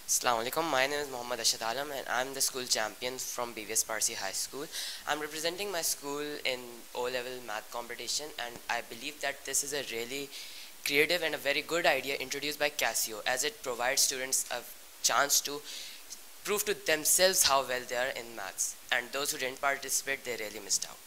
Assalamu alaikum. My name is Ashhad Alam and I'm the school champion from BVS Parsi High School. I'm representing my school in O-level math competition, and I believe that this is a really creative and a very good idea introduced by Casio, as it provides students a chance to prove to themselves how well they are in maths, and those who didn't participate, they really missed out.